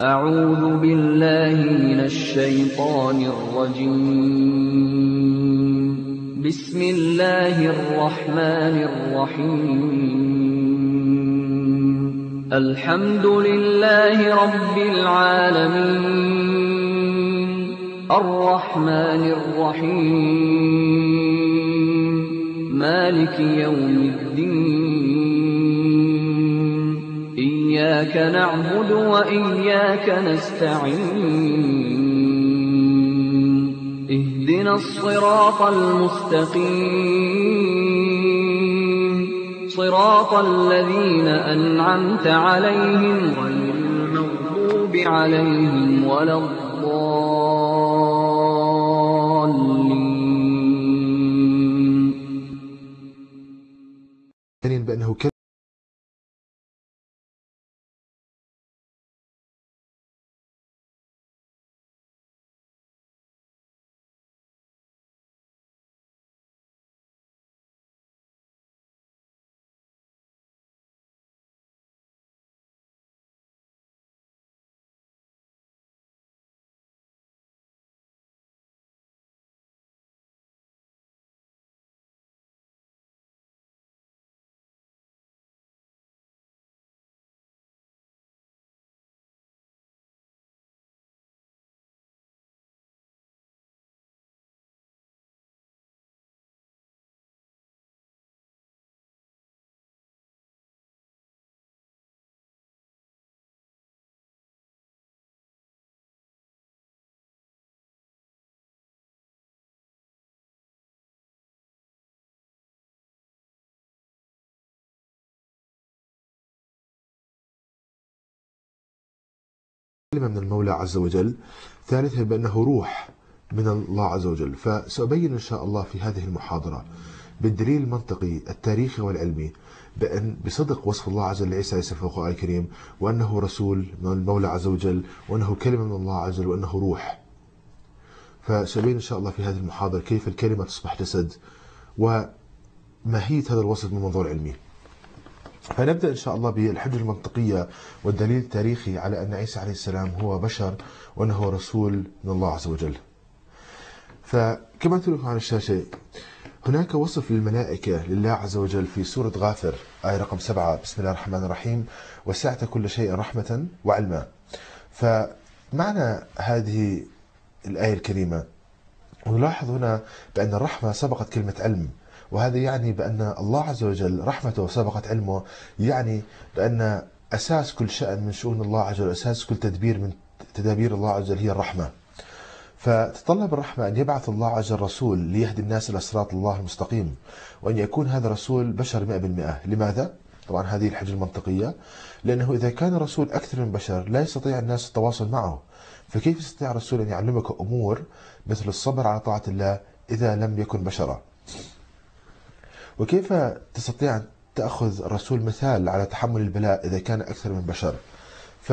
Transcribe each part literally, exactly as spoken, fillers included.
أعوذ بالله من الشيطان الرجيم. بسم الله الرحمن الرحيم. الحمد لله رب العالمين، الرحمن الرحيم، مالك يوم الدين، إياك نعبد وإياك نستعين، اهدنا الصراط المستقيم، صراط الذين أنعمت عليهم غير المغضوب عليهم ولا الضالين. بأنه كلمة من المولى عز وجل. ثالثا بأنه روح من الله عز وجل. فسأبين إن شاء الله في هذه المحاضرة بالدليل المنطقي التاريخي والعلمي بأن بصدق وصف الله عز وجل لعيسى عليه السلام في القرآن الكريم، وأنه رسول من المولى عز وجل، وأنه كلمة من الله عز وجل، وأنه روح. فسأبين إن شاء الله في هذه المحاضرة كيف الكلمة تصبح جسد وماهية هذا الوصف من منظور علمي. فنبدأ إن شاء الله بالحجة المنطقية والدليل التاريخي على أن عيسى عليه السلام هو بشر وأنه رسول من الله عز وجل. فكما ترون على الشاشة هناك وصف للملائكة لله عز وجل في سورة غافر آية رقم سبعة. بسم الله الرحمن الرحيم. وسعت كل شيء رحمة وعلما. فمعنى هذه الآية الكريمة نلاحظ هنا بأن الرحمة سبقت كلمة علم، وهذا يعني بأن الله عز وجل رحمته سبقت علمه، يعني بأن أساس كل شأن من شؤون الله عز وجل، أساس كل تدبير من تدابير الله عز وجل هي الرحمة. فتتطلب الرحمة أن يبعث الله عز وجل رسول ليهدي الناس إلى صراط الله المستقيم، وأن يكون هذا الرسول بشر مئة بالمئة. لماذا؟ طبعا هذه الحجة المنطقية، لأنه إذا كان رسول أكثر من بشر لا يستطيع الناس التواصل معه، فكيف يستطيع الرسول أن يعلمك أمور مثل الصبر على طاعة الله إذا لم يكن بشرا؟ وكيف تستطيع أن تأخذ الرسول مثال على تحمل البلاء إذا كان أكثر من بشر؟ ف...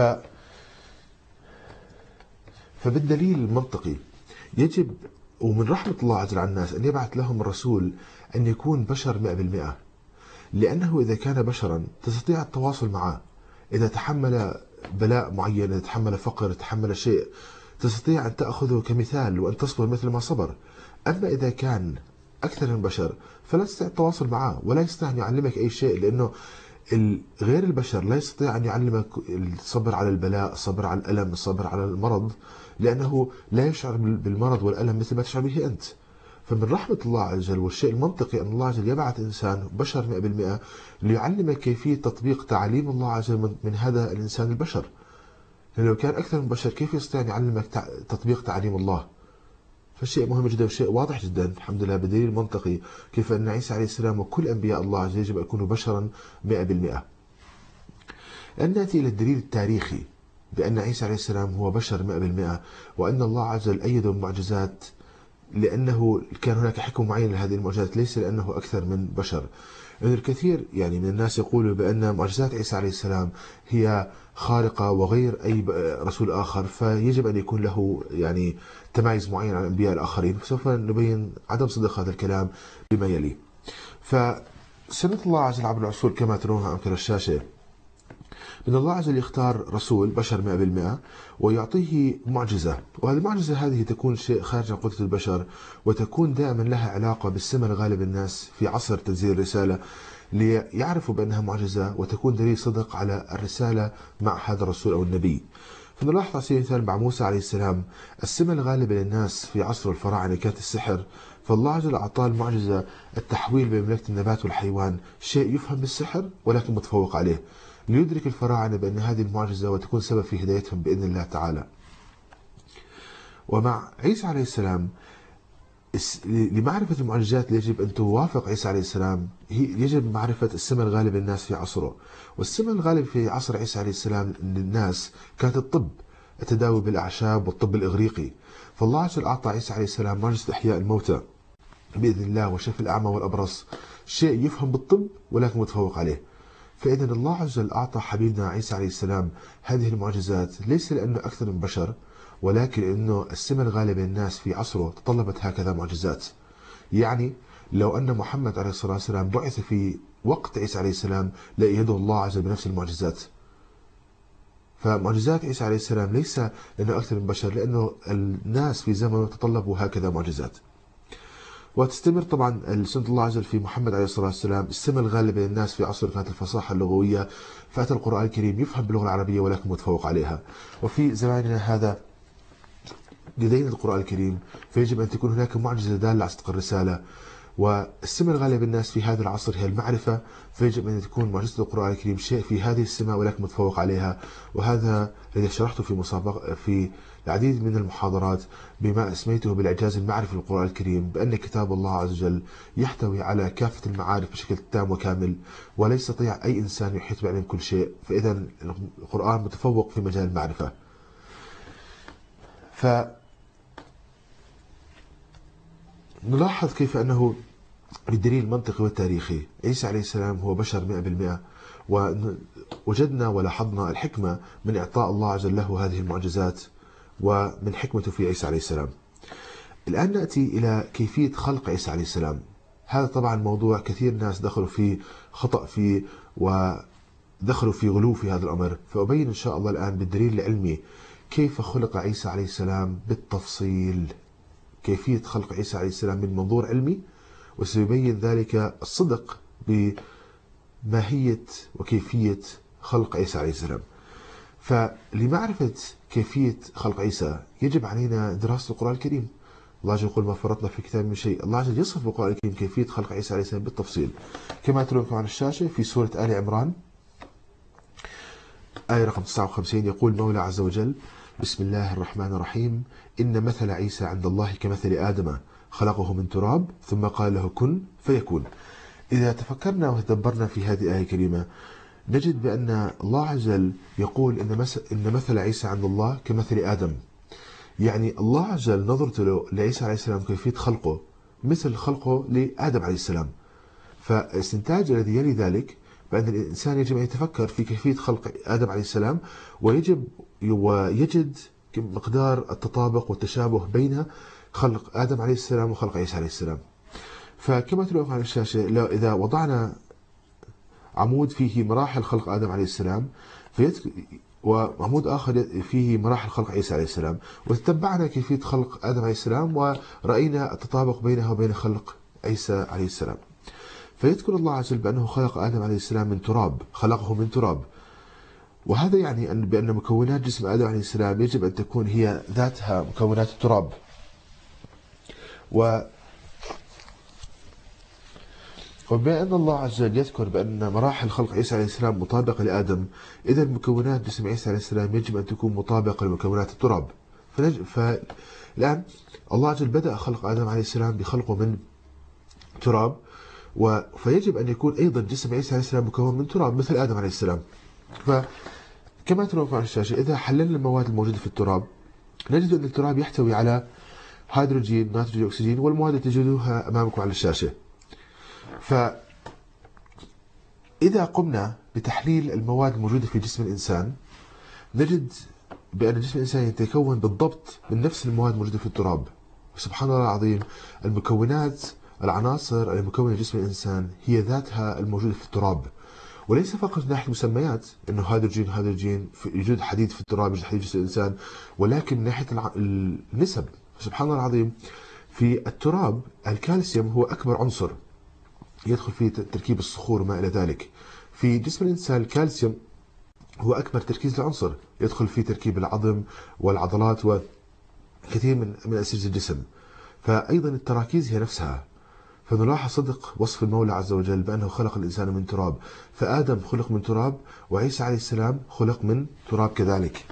فبالدليل المنطقي يجب ومن رحمة الله عز وجل على الناس أن يبعث لهم الرسول أن يكون بشر مئة بالمئة، لأنه إذا كان بشرا تستطيع التواصل معه. إذا تحمل بلاء معين، إذا تحمل فقر، تحمل شيء، تستطيع أن تأخذه كمثال وأن تصبر مثل ما صبر. أما إذا كان أكثر من بشر فلا تستطيع التواصل معه ولا يستطيع أن يعلمك أي شيء، لأنه غير البشر لا يستطيع أن يعلمك الصبر على البلاء، الصبر على الألم، الصبر على المرض، لأنه لا يشعر بالمرض والألم مثل ما تشعر به أنت. فمن رحمة الله عز وجل والشيء المنطقي أن الله عز وجل يبعث إنسان بشر مئة بالمئة ليعلمك كيفية تطبيق تعاليم الله عز وجل من هذا الإنسان البشر. لأنه لو كان أكثر من بشر كيف يستطيع أن يعلمك تطبيق تعاليم الله؟ فالشيء مهم جدا وشيء واضح جدا الحمد لله بدليل منطقي كيف أن عيسى عليه السلام وكل أنبياء الله عز وجل يجب أن يكونوا بشرا مئة بالمئة. أن نأتي إلى الدليل التاريخي بأن عيسى عليه السلام هو بشر مئة بالمئة، وأن الله عز وجل أيده بالمعجزات لأنه كان هناك حكمة معينة لهذه المعجزات، ليس لأنه أكثر من بشر. لأن الكثير يعني من الناس يقولوا بأن معجزات عيسى عليه السلام هي خارقة وغير أي رسول آخر، فيجب أن يكون له يعني تمايز معين عن الأنبياء الآخرين. فسوف نبين عدم صدق هذا الكلام بما يلي. فسنة الله عز وجل عبر العصور كما ترونها أمثال الشاشة من الله عز وجل يختار رسول بشر مئة بالمئة ويعطيه معجزة، وهذه المعجزة هذه تكون شيء خارج عن قدرة البشر، وتكون دائما لها علاقة بالسمة الغالب الناس في عصر تنزيل الرسالة، ليعرفوا بأنها معجزة وتكون دليل صدق على الرسالة مع هذا الرسول أو النبي. فنلاحظ على سبيل المثال مع موسى عليه السلام السمة الغالبة للناس في عصر الفراعنة كانت السحر، فالله عز وجل أعطاه المعجزة التحويل بين مملكة النبات والحيوان، شيء يفهم بالسحر ولكن متفوق عليه، ليدرك الفراعنة بأن هذه المعجزة وتكون سبب في هدايتهم بإذن الله تعالى. ومع عيسى عليه السلام لمعرفة المعجزات اللي يجب أن توافق عيسى عليه السلام هي يجب معرفة السمة الغالبة للناس في عصره. والسمة الغالبة في عصر عيسى عليه السلام للناس كانت الطب، التداوي بالأعشاب والطب الإغريقي. فالله عز وجل أعطى عيسى عليه السلام معجزة إحياء الموتى بإذن الله وشفي الأعمى والأبرص، شيء يفهم بالطب ولكن متفوق عليه. فإذا الله عز وجل أعطى حبيبنا عيسى عليه السلام هذه المعجزات ليس لأنه أكثر من بشر، ولكن لأنه السمة الغالبة للناس في عصره تطلبت هكذا معجزات. يعني لو أن محمد عليه الصلاة والسلام بعث في وقت عيسى عليه السلام لأيده الله عز وجل بنفس المعجزات. فمعجزات عيسى عليه السلام ليس لأنه أكثر من بشر، لأنه الناس في زمنه تطلبوا هكذا معجزات. وتستمر طبعا سنة الله عز وجل في محمد عليه الصلاة والسلام. السمة الغالبة للناس في عصره كانت الفصاحة اللغوية، فأتى القرآن الكريم يفهم باللغة العربية ولكن متفوق عليها. وفي زماننا هذا لدينا القرآن الكريم، فيجب أن تكون هناك معجزة دالة على صدق الرسالة. والسمة الغالبة للناس في هذا العصر هي المعرفة، فيجب أن تكون معجزة القرآن الكريم شيء في هذه السمة ولكن متفوق عليها. وهذا الذي شرحته في مسابقة في العديد من المحاضرات بما أسميته بالإعجاز المعرفي للقرآن الكريم، بأن كتاب الله عز وجل يحتوي على كافة المعارف بشكل تام وكامل، ولا يستطيع أي إنسان يحيط بعلم كل شيء. فإذا القرآن متفوق في مجال المعرفة. ف نلاحظ كيف أنه بالدليل المنطقي والتاريخي عيسى عليه السلام هو بشر مئة بالمئة، ووجدنا ولاحظنا الحكمة من إعطاء الله عز وجل له هذه المعجزات ومن حكمته في عيسى عليه السلام. الآن نأتي إلى كيفية خلق عيسى عليه السلام. هذا طبعا موضوع كثير ناس دخلوا فيه خطأ فيه ودخلوا في غلو في هذا الأمر، فأبين إن شاء الله الآن بالدليل العلمي كيف خلق عيسى عليه السلام بالتفصيل، كيفية خلق عيسى عليه السلام من منظور علمي، وسيبين ذلك الصدق بماهية وكيفية خلق عيسى عليه السلام. فلمعرفة كيفية خلق عيسى يجب علينا دراسة القرآن الكريم. الله عز وجل يقول ما فرطنا في كتاب من شيء. الله عز وجل يصف بالقرآن الكريم كيفية خلق عيسى عليه السلام بالتفصيل، كما ترونكم على الشاشة في سورة آل عمران آية رقم تسعة وخمسين. يقول مولى عز وجل بسم الله الرحمن الرحيم إن مثل عيسى عند الله كمثل آدم خلقه من تراب ثم قال له كن فيكون. إذا تفكرنا وتدبرنا في هذه الآية الكريمة نجد بأن الله عز وجل يقول إن, إن مثل عيسى عند الله كمثل آدم، يعني الله عز وجل نظرته له لعيسى عليه السلام كيفية خلقه مثل خلقه لآدم عليه السلام. فالاستنتاج الذي يلي ذلك بأن الإنسان يجب أن يتفكر في كيفية خلق آدم عليه السلام، ويجب ويجد مقدار التطابق والتشابه بين خلق آدم عليه السلام وخلق عيسى عليه السلام. فكما ترون على الشاشة لو إذا وضعنا عمود فيه مراحل خلق آدم عليه السلام وعمود آخر فيه مراحل خلق عيسى عليه السلام، وتتبعنا كيفية خلق آدم عليه السلام ورأينا التطابق بينها وبين خلق عيسى عليه السلام، فيذكر الله عز وجل بأنه خلق آدم عليه السلام من تراب، خلقه من تراب. وهذا يعني أن بأن مكونات جسم آدم عليه السلام يجب أن تكون هي ذاتها مكونات التراب. و وبما أن الله عز وجل يذكر بأن مراحل خلق عيسى عليه السلام مطابقة لآدم، إذا مكونات جسم عيسى عليه السلام يجب أن تكون مطابقة لمكونات التراب. فنج... فالآن الله عز وجل بدأ خلق آدم عليه السلام بخلقه من تراب، و... فيجب أن يكون أيضا جسم عيسى عليه السلام مكون من تراب مثل آدم عليه السلام. فكما ترون على الشاشة إذا حللنا المواد الموجودة في التراب نجد أن التراب يحتوي على هيدروجين، نيتروجين، أكسجين، والمواد التي تجدوها أمامكم على الشاشة. فإذا قمنا بتحليل المواد الموجودة في جسم الإنسان نجد بأن جسم الإنسان يتكون بالضبط من نفس المواد الموجودة في التراب. سبحان الله العظيم، المكونات العناصر المكونة جسم الإنسان هي ذاتها الموجودة في التراب. وليس فقط من ناحية المسميات أنه هيدروجين هيدروجين يوجد حديد في التراب، يوجد حديد في جسم الإنسان، ولكن من ناحية الع... النسب. سبحان الله العظيم، في التراب الكالسيوم هو أكبر عنصر يدخل فيه تركيب الصخور وما إلى ذلك. في جسم الإنسان الكالسيوم هو أكبر تركيز لعنصر يدخل فيه تركيب العظم والعضلات وكثير من من أنسجة الجسم. فأيضا التراكيز هي نفسها. فنلاحظ صدق وصف المولى عز وجل بأنه خلق الإنسان من تراب، فآدم خلق من تراب وعيسى عليه السلام خلق من تراب كذلك.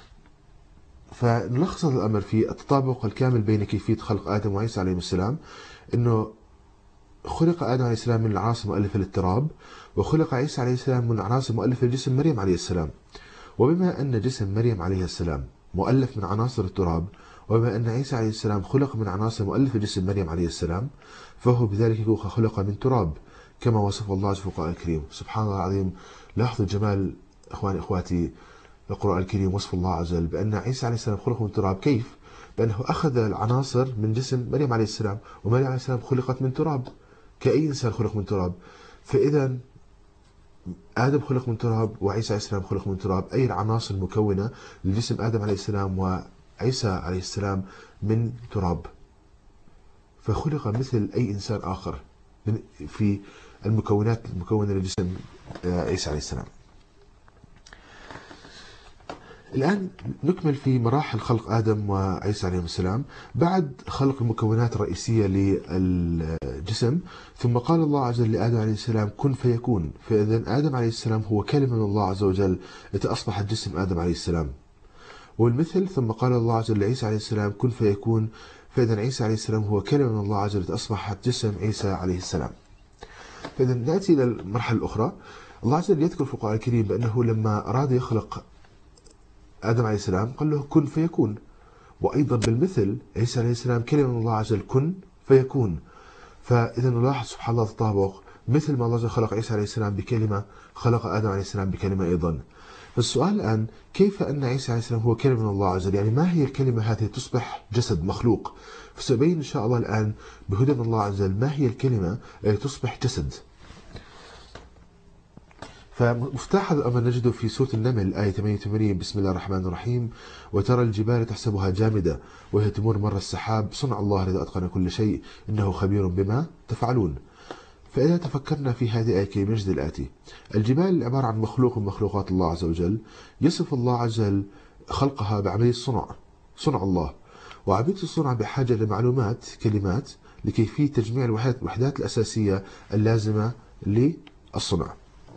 فنلخص هذا الأمر في التطابق الكامل بين كيفية خلق آدم وعيسى عليه السلام، أنه خلق آدم عليه السلام من العناصر المؤلفة للتراب، وخلق عيسى عليه السلام من العناصر المؤلفة لجسم مريم عليه السلام. وبما أن جسم مريم عليه السلام مؤلف من عناصر التراب، وبما أن عيسى عليه السلام خلق من عناصر مؤلفة جسم مريم عليه السلام، فهو بذلك خلق من تراب كما وصف الله في القرآن الكريم. سبحان الله العظيم، لاحظوا جمال إخواني إخواتي القرآن الكريم، وصف الله عز وجل بأن عيسى عليه السلام خلق من تراب. كيف؟ بأنه أخذ العناصر من جسم مريم عليه السلام، ومريم عليه السلام خلقت من تراب كأي إنسان خلق من تراب. فإذا آدم خلق من تراب وعيسى عليه السلام خلق من تراب، أي العناصر المكونة لجسم آدم عليه السلام وعيسى عليه السلام من تراب. فخلق مثل أي إنسان آخر في المكونات المكونة لجسم عيسى عليه السلام. الآن نكمل في مراحل خلق آدم وعيسى عليهم السلام. بعد خلق المكونات الرئيسية للجسم، ثم قال الله عز وجل لآدم عليه السلام كن فيكون. فإذا آدم عليه السلام هو كلمة من الله عز وجل التي أصبحت جسم آدم عليه السلام. والمثل ثم قال الله عز وجل لعيسى عليه السلام كن فيكون. فإذا عيسى عليه السلام هو كلمة من الله عز وجل التي أصبحت جسم عيسى عليه السلام. فإذا نأتي إلى المرحلة الأخرى. الله عز وجل يذكر في القرآن الكريم بأنه لما أراد يخلق آدم عليه السلام قال له كن فيكون. وأيضا بالمثل عيسى عليه السلام كلمة من الله عز وجل كن فيكون. فإذا نلاحظ سبحان الله تطابق، مثل ما الله عز وجل خلق عيسى عليه السلام بكلمة، خلق آدم عليه السلام بكلمة أيضا. فالسؤال الآن، كيف أن عيسى عليه السلام هو كلمة من الله عز وجل؟ يعني ما هي الكلمة هذه تصبح جسد مخلوق؟ فسأبين إن شاء الله الآن بهدى من الله عز وجل ما هي الكلمة التي تصبح جسد. فمفتاح هذا الأمر نجده في سورة النمل آية ثمانية وثمانين: بسم الله الرحمن الرحيم: وترى الجبال تحسبها جامدة وهي تمر مر السحاب صنع الله الذي أتقن كل شيء إنه خبير بما تفعلون. فإذا تفكرنا في هذه الآية كي نجد الآتي: الجبال عبارة عن مخلوق من مخلوقات الله عز وجل، يصف الله عز وجل خلقها بعملية الصنع، صنع الله. وعملية الصنع بحاجة لمعلومات، كلمات، لكيفية تجميع الوحدات الأساسية اللازمة للصنع.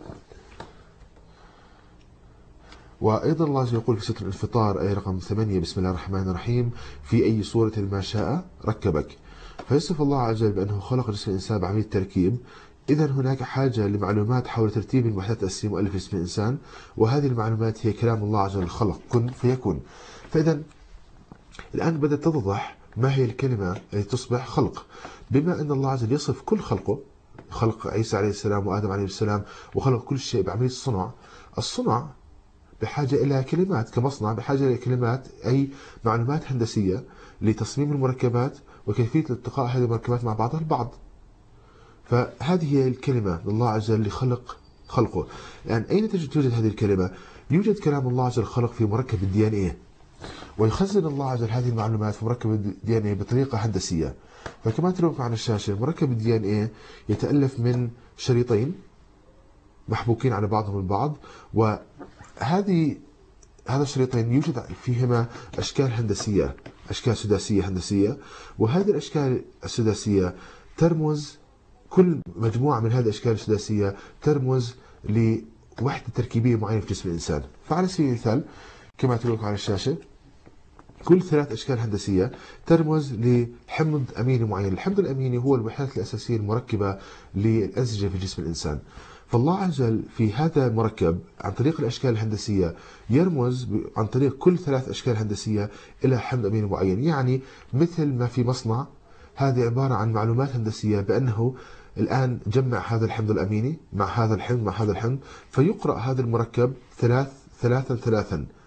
وأيضا الله يقول في سورة الانفطار آية رقم ثمانية: بسم الله الرحمن الرحيم: في أي صورة ما شاء ركبك. فيصف الله عز وجل بأنه خلق جسم الإنسان بعملية تركيب. إذا هناك حاجة لمعلومات حول ترتيب الوحدات الأساسية مؤلفة جسم الإنسان، وهذه المعلومات هي كلام الله عز وجل خلق كن فيكون. فإذا الآن بدأت تتضح ما هي الكلمة التي تصبح خلق. بما أن الله عز وجل يصف كل خلقه، خلق عيسى عليه السلام وآدم عليه السلام، وخلق كل شيء بعملية الصنع. الصنع بحاجة إلى كلمات، كمصنع بحاجة إلى كلمات، أي معلومات هندسية لتصميم المركبات وكيفية التقاء هذه المركبات مع بعضها البعض. فهذه هي الكلمة لله عز وجل لخلق خلقه. يعني أين توجد هذه الكلمة؟ يوجد كلام الله عز وجل خلق في مركب الدي ان ايه، ويخزن الله عز وجل هذه المعلومات في مركب الدي ان ايه بطريقة هندسية. فكما ترون على الشاشة، مركب الدي ان ايه يتألف من شريطين محبوكين على بعضهم البعض، وهذه هذا الشريطين يوجد فيهما أشكال هندسية، أشكال سداسية هندسية. وهذه الأشكال السداسية ترمز، كل مجموعة من هذه الأشكال السداسية ترمز لوحدة تركيبية معينة في جسم الإنسان. فعلى سبيل المثال كما ترون على الشاشة، كل ثلاث أشكال هندسية ترمز لحمض أميني معين. الحمض الأميني هو الوحدات الأساسية المركبة للأنسجة في جسم الإنسان. فالله عز وجل في هذا المركب عن طريق الأشكال الهندسية يرمز عن طريق كل ثلاث أشكال هندسية إلى حمض أميني معين. يعني مثل ما في مصنع، هذه عبارة عن معلومات هندسية بأنه الآن جمع هذا الحمض الأميني مع هذا الحمض مع هذا الحمض، فيقرأ هذا المركب ثلاث ثلاثا ثلاثا،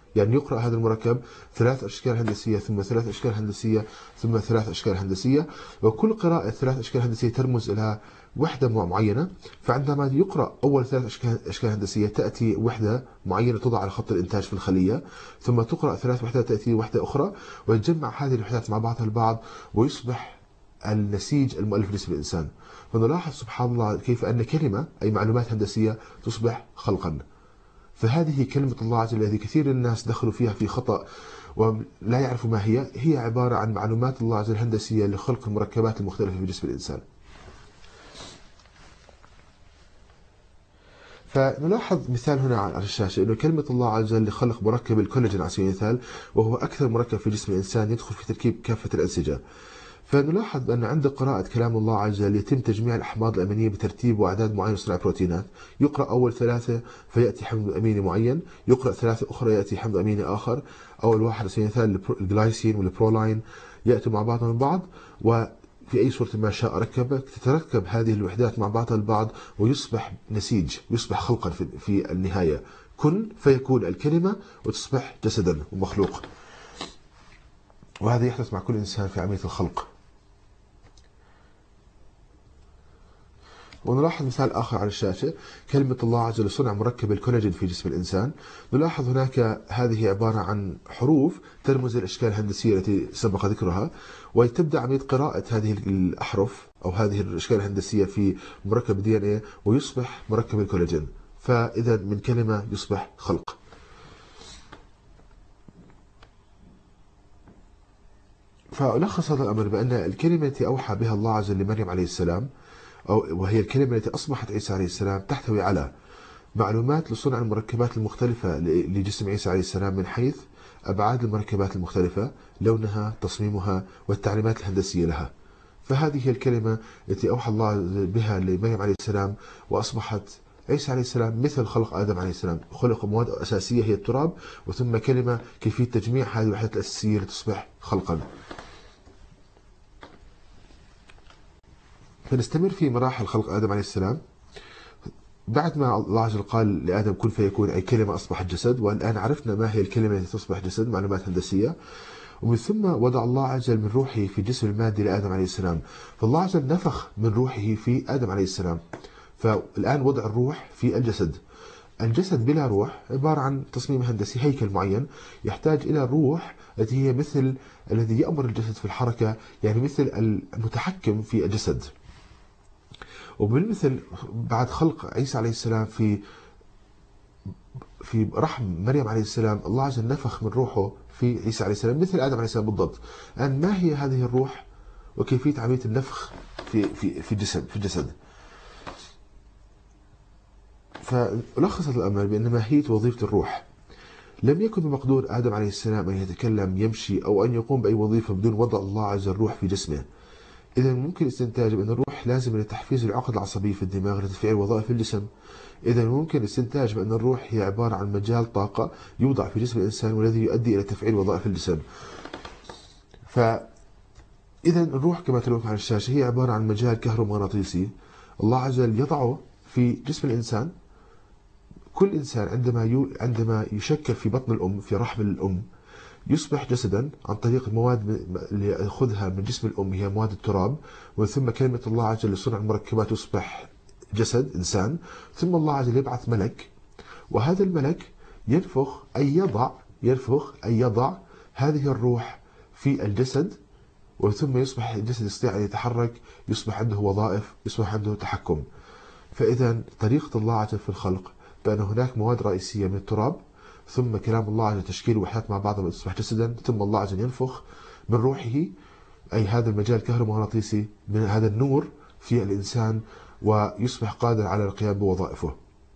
يعني يقرأ هذا المركب ثلاث أشكال هندسية ثم ثلاث أشكال هندسية ثم ثلاث أشكال هندسية، وكل قراءة ثلاث أشكال هندسية ترمز إلى وحدة معينة. فعندما يقرأ أول ثلاث أشكال أشكال هندسية تأتي وحدة معينة توضع على خط الإنتاج في الخلية، ثم تقرأ ثلاث وحدات تأتي وحدة أخرى، ويتجمع هذه الوحدات مع بعضها البعض ويصبح النسيج المؤلف لاسم الإنسان. فنلاحظ سبحان الله كيف أن كلمة أي معلومات هندسية تصبح خلقا. فهذه كلمة الله عز وجل الذي كثير من الناس دخلوا فيها في خطأ ولا يعرفوا ما هي، هي عبارة عن معلومات الله عز وجل الهندسية لخلق المركبات المختلفة في جسم الإنسان. فنلاحظ مثال هنا على الشاشة أنه كلمة الله عز وجل لخلق مركب الكولاجين على سبيل المثال، وهو أكثر مركب في جسم الإنسان يدخل في تركيب كافة الأنسجة. فنلاحظ أن عند قراءة كلام الله عز وجل يتم تجميع الأحماض الأمينية بترتيب وأعداد معين لصنع بروتينات. يقرأ أول ثلاثة فيأتي حمض أميني معين، يقرأ ثلاثة أخرى يأتي حمض أميني آخر. أول واحد على سبيل المثال الجلايسين والبرولاين يأتوا مع بعضهم البعض، وفي أي صورة ما شاء ركبك تتركب هذه الوحدات مع بعضها البعض ويصبح نسيج، يصبح خلقا في النهاية. كن فيكون الكلمة وتصبح جسدا ومخلوق. وهذا يحدث مع كل إنسان في عملية الخلق. ونلاحظ مثال آخر على الشاشة، كلمة الله عز وجل صنع مركب الكولاجين في جسم الإنسان. نلاحظ هناك هذه عبارة عن حروف ترمز الأشكال الهندسية التي سبق ذكرها، وتبدأ عملية قراءة هذه الأحرف أو هذه الأشكال الهندسية في مركب الدي إن إيه ويصبح مركب الكولاجين. فإذا من كلمة يصبح خلق. فألخص هذا الأمر بأن الكلمة التي أوحى بها الله عز وجل لمريم عليه السلام، أو وهي الكلمة التي أصبحت عيسى عليه السلام، تحتوي على معلومات لصنع المركبات المختلفة لجسم عيسى عليه السلام من حيث أبعاد المركبات المختلفة، لونها، تصميمها، والتعليمات الهندسية لها. فهذه هي الكلمة التي أوحى الله بها لمريم عليه السلام، وأصبحت عيسى عليه السلام مثل خلق آدم عليه السلام، خلق مواد أساسية هي التراب، وثم كلمة كيفية تجميع هذه الوحدات الأساسية لتصبح خلقا. فنستمر في مراحل خلق آدم عليه السلام. بعد ما الله عز وجل قال لآدم كن فيكون أي كلمة أصبحت جسد، والآن عرفنا ما هي الكلمة التي تصبح جسد، معلومات هندسية. ومن ثم وضع الله عز وجل من روحه في الجسم المادي لآدم عليه السلام، فالله عز وجل نفخ من روحه في آدم عليه السلام. فالآن وضع الروح في الجسد. الجسد بلا روح عبارة عن تصميم هندسي، هيكل معين يحتاج إلى روح التي هي مثل الذي يأمر الجسد في الحركة، يعني مثل المتحكم في الجسد. وبالمثل بعد خلق عيسى عليه السلام في في رحم مريم عليه السلام، الله عز وجل نفخ من روحه في عيسى عليه السلام مثل آدم عليه السلام بالضبط. الآن ما هي هذه الروح وكيفية عملية النفخ في في في الجسد في الجسد؟ فلخصت الأمر بأن ماهية وظيفة الروح. لم يكن بمقدور آدم عليه السلام أن يتكلم، يمشي، أو أن يقوم بأي وظيفة بدون وضع الله عز وجل الروح في جسمه. إذا ممكن استنتاج بأن الروح لازم لتحفيز العقد العصبي في الدماغ لتفعيل وظائف الجسم. إذا ممكن استنتاج بأن الروح هي عبارة عن مجال طاقة يوضع في جسم الإنسان والذي يؤدي إلى تفعيل وظائف الجسم. فإذا الروح كما تلوك على الشاشة هي عبارة عن مجال كهرومغناطيسي الله عز وجل يضعه في جسم الإنسان. كل إنسان عندما يو عندما يشكل في بطن الأم في رحم الأم يصبح جسدا عن طريق المواد اللي يأخذها من جسم الأم، هي مواد التراب، ومن ثم كلمة الله عز وجل لصنع المركبات يصبح جسد إنسان. ثم الله عز وجل يبعث ملك، وهذا الملك ينفخ أي يضع ينفخ أي يضع هذه الروح في الجسد، وثم يصبح الجسد يستطيع أن يتحرك، يصبح عنده وظائف، يصبح عنده تحكم. فإذا طريقة الله عز وجل في الخلق بأن هناك مواد رئيسية من التراب، ثم كلام الله عز وجل تشكيل وحدات مع بعضها تصبح جسدا، ثم الله عز وجل ينفخ من روحه أي هذا المجال الكهرومغناطيسي من هذا النور في الإنسان، ويصبح قادر على القيام بوظائفه.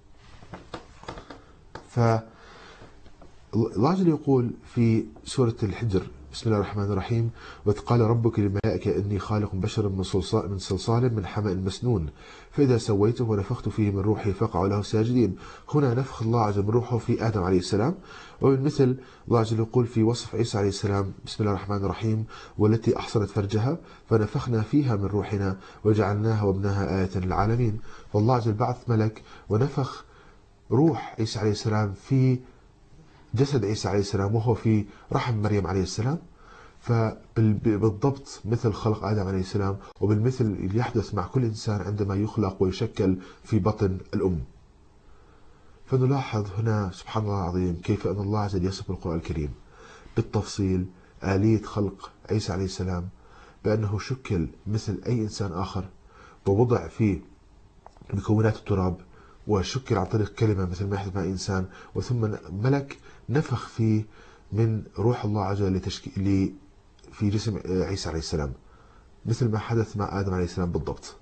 فالله عز وجل يقول في سورة الحجر بسم الله الرحمن الرحيم: وإذ قال ربك للملائكة إني خالق بشرا من صلصال من صلصال من حمأ مسنون فإذا سويته ونفخت فيه من روحي فقعوا له ساجدين. هنا نفخ الله عز وجل من روحه في آدم عليه السلام. ومثل الله عز وجل يقول في وصف عيسى عليه السلام بسم الله الرحمن الرحيم: والتي أحصنت فرجها فنفخنا فيها من روحنا وجعلناها وابنها آية للعالمين. فالله عز وجل بعث ملك ونفخ روح عيسى عليه السلام في جسد عيسى عليه السلام وهو في رحم مريم عليه السلام، فبالضبط مثل خلق آدم عليه السلام، وبالمثل اللي يحدث مع كل إنسان عندما يخلق ويشكل في بطن الأم. فنلاحظ هنا سبحان الله العظيم كيف أن الله عز وجل يصف القرآن الكريم بالتفصيل آلية خلق عيسى عليه السلام بأنه شكل مثل أي إنسان آخر، ووضع فيه مكونات التراب، وشكل عن طريق كلمة مثل ما يحدث مع إنسان، وثم ملك نفخ فيه من روح الله عز وجل لتشكيل في جسم عيسى عليه السلام، مثل ما حدث مع آدم عليه السلام بالضبط.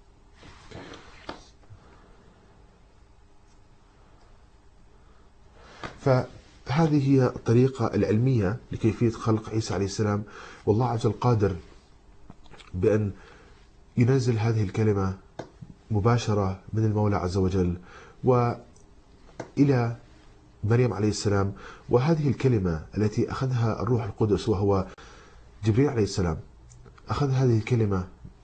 فهذه هي الطريقة العلمية لكيفية خلق عيسى عليه السلام، والله عز وجل قادر بأن ينزل هذه الكلمة مباشرة من المولى عز وجل وإلى مريم عليه السلام. وهذه الكلمة التي أخذها الروح القدس وهو جبريل عليه السلام، أخذ هذه الكلمة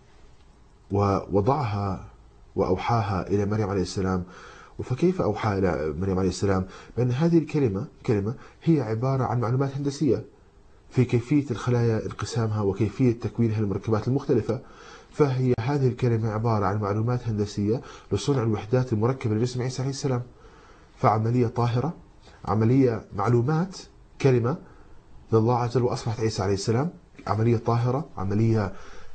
ووضعها وأوحاها إلى مريم عليه السلام. فكيف أوحى إلى مريم عليه السلام؟ بأن هذه الكلمة كلمة هي عبارة عن معلومات هندسية في كيفية الخلايا انقسامها وكيفية تكوينها المركبات المختلفة. فهي هذه الكلمة عبارة عن معلومات هندسية لصنع الوحدات المركبة لجسم عيسى عليه السلام. فعملية طاهرة، عملية معلومات، كلمة من الله عز وجل وأصبحت عيسى عليه السلام. عملية طاهرة، عملية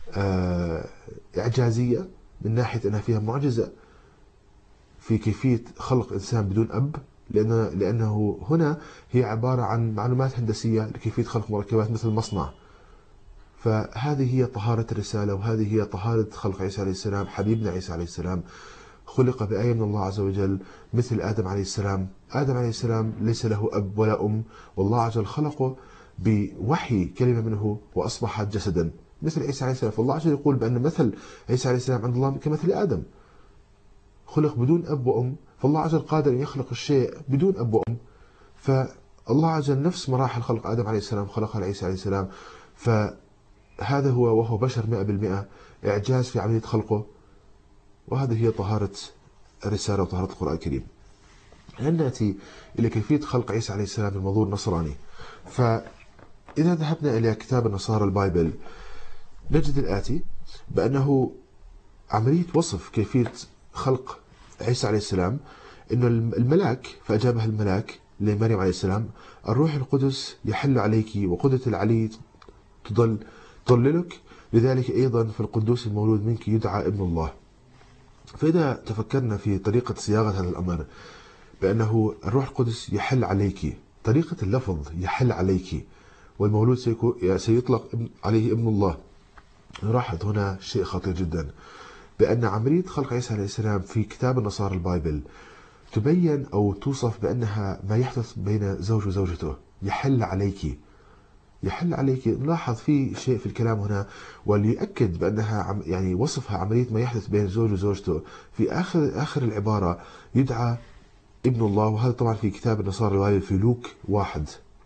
إعجازية من ناحية أنها فيها معجزة في كيفية خلق إنسان بدون أب، لأنه, لأنه هنا هي عبارة عن معلومات هندسية لكيفية خلق مركبات مثل مصنع. فهذه هي طهارة الرسالة، وهذه هي طهارة خلق عيسى عليه السلام. حبيبنا عيسى عليه السلام خلق بآية من الله عز وجل مثل آدم عليه السلام. آدم عليه السلام ليس له أب ولا أم، والله عز وجل خلقه بوحي كلمة منه وأصبحت جسدا مثل عيسى عليه السلام. فالله عز وجل يقول بأن مثل عيسى عليه السلام عند الله كمثل آدم، خلق بدون أب وأم. فالله عز وجل قادر أن يخلق الشيء بدون أب وأم. فالله عز وجل نفس مراحل خلق آدم عليه السلام خلقها لعيسى عليه السلام. فهذا هو وهو بشر مئة بالمئة، إعجاز في عملية خلقه. وهذه هي طهارة الرسالة وطهارة القرآن الكريم. الآن نأتي إلى كيفية خلق عيسى عليه السلام بالمنظور النصراني. فإذا ذهبنا إلى كتاب النصارى البايبل نجد الآتي، بأنه عملية وصف كيفية خلق عيسى عليه السلام إنه الملاك، فأجابها الملاك لمريم عليه السلام: الروح القدس يحل عليك وقدرة العلي تضل تضللك، لذلك أيضا في القدوس المولود منك يدعى ابن الله. فإذا تفكرنا في طريقة صياغة هذا الأمر بأنه الروح القدس يحل عليك، طريقة اللفظ يحل عليك، والمولود سيطلق عليه ابن الله، نلاحظ هنا شيء خطير جدا، بأن عملية خلق عيسى عليه السلام في كتاب النصارى البايبل تبين أو توصف بأنها ما يحدث بين زوج وزوجته. يحل عليك، يحل عليك. نلاحظ في شيء في الكلام هنا وليؤكد بأنها يعني وصفها عملية ما يحدث بين الزوج وزوجته. في آخر آخر العبارة يدعى ابن الله، وهذا طبعا في كتاب النصارى البايبل في لوك واحد.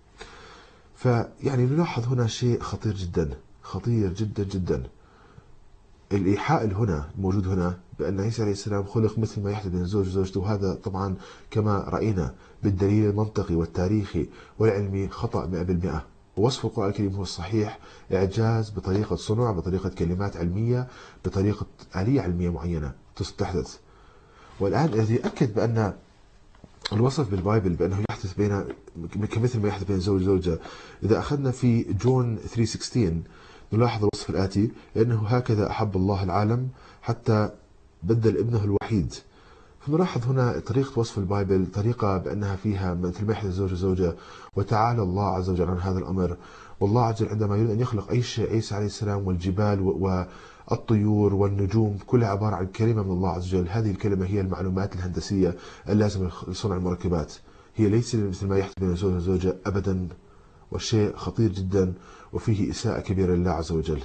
فيعني نلاحظ هنا شيء خطير جدا، خطير جدا جدا. الإيحاء هنا موجود هنا بأن عيسى عليه السلام خلق مثل ما يحدث بين الزوج وزوجته، وهذا طبعا كما رأينا بالدليل المنطقي والتاريخي والعلمي خطأ مئة بالمئة. ووصف القرآن الكريم هو الصحيح، إعجاز بطريقة صنع، بطريقة كلمات علمية، بطريقة آلية علمية معينة تحدث. والآن الذي أكد بأن الوصف بالبايبل بأنه يحدث بين كمثل ما يحدث بين زوج وزوجة، إذا أخذنا في جون ثلاثة ستة عشر نلاحظ الوصف الآتي: لأنه هكذا أحب الله العالم حتى بدل ابنه الوحيد. فنلاحظ هنا طريقة وصف البايبل طريقة بأنها فيها مثل ما يحدث زوج وزوجة، وتعالى الله عز وجل عن هذا الأمر. والله عز وجل عندما يريد أن يخلق أي شيء، عيسى عليه السلام والجبال والطيور والنجوم كلها عبارة عن كلمة من الله عز وجل. هذه الكلمة هي المعلومات الهندسية اللازمة لصنع المركبات، هي ليس مثل ما يحدث بين الزوج والزوجة أبدا، والشيء خطير جدا وفيه إساءة كبيرة لله عز وجل.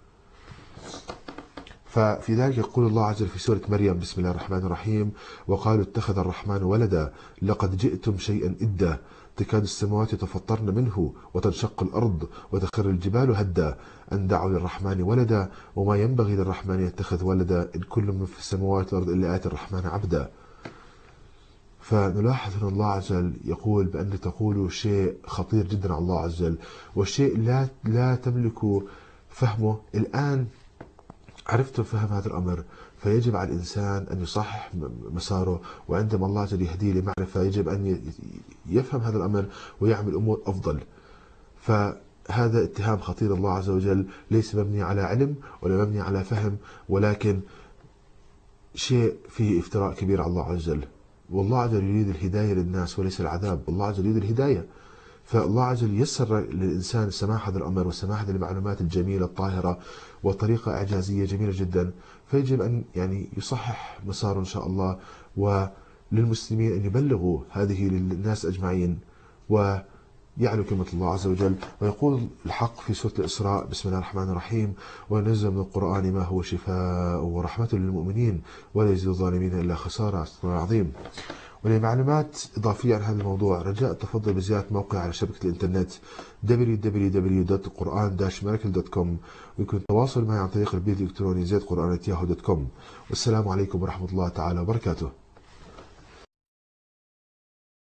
ففي ذلك يقول الله عز وجل في سورة مريم: بسم الله الرحمن الرحيم: وقالوا اتخذ الرحمن ولدا لقد جئتم شيئا إدا تكاد السماوات يتفطرن منه وتنشق الأرض وتخر الجبال هدا أن دعوا للرحمن ولدا وما ينبغي للرحمن يتخذ ولدا إن كل من في السماوات والأرض إلا آتي الرحمن عبدا. فنلاحظ أن الله عز وجل يقول بأن تقولوا شيء خطير جدا على الله عز وجل، والشيء لا لا تملكوا فهمه. الآن عرفتم فهم هذا الأمر، فيجب على الإنسان أن يصحح مساره، وعندما الله عز وجل يهديه لمعرفة يجب أن يفهم هذا الأمر ويعمل أمور أفضل. فهذا اتهام خطير. الله عز وجل ليس مبني على علم ولا مبني على فهم، ولكن شيء فيه افتراء كبير على الله عز وجل. والله عز وجل يريد الهداية للناس وليس العذاب. الله عز وجل يريد الهداية، فالله عز وجل يسر للإنسان سماع هذا الأمر وسماع هذه المعلومات الجميلة الطاهرة وطريقة إعجازية جميلة جدا، فيجب أن يعني يصحح مساره إن شاء الله، وللمسلمين أن يبلغوا هذه للناس أجمعين ويعلو كلمة الله عز وجل. ويقول الحق في سورة الإسراء: بسم الله الرحمن الرحيم، وننزل من القرآن ما هو شفاء ورحمة للمؤمنين ولا يزيد الظالمين إلا خسارة. عظيم. ولمعلومات إضافية عن هذا الموضوع رجاء التفضل بزيارة موقع على شبكة الإنترنت دبليو دبليو دبليو دوت قرآن داش ميراكل دوت كوم، ويمكن التواصل معي عن طريق البريد الإلكتروني زيد قرآن آت ياهو دوت كوم. والسلام عليكم ورحمة الله تعالى وبركاته.